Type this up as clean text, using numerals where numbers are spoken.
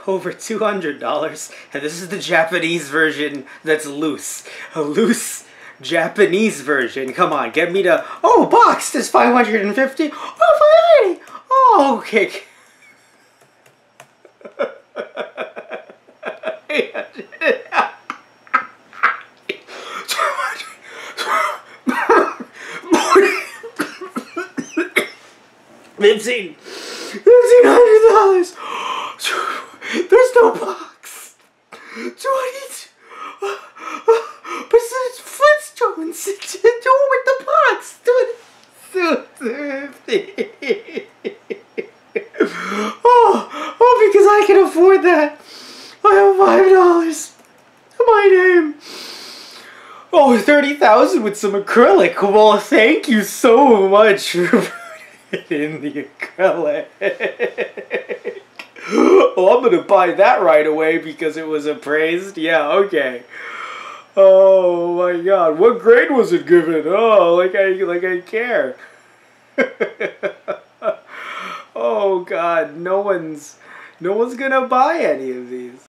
over $200, and this is the Japanese version that's loose. A loose Japanese version. Come on, get me to... Oh, boxed is 550. Oh, 580. Oh, okay. $1,500. There's no box. 22. But it's Flintstones. Do with the box. Oh, because I can afford that. I have $5 to my name. Oh, 30,000 with some acrylic. Well, thank you so much for putting in the acrylic. Oh, I'm gonna buy that right away because it was appraised. Yeah, okay. Oh my God, what grade was it given? Oh, like I care. Oh God, no one's gonna buy any of these.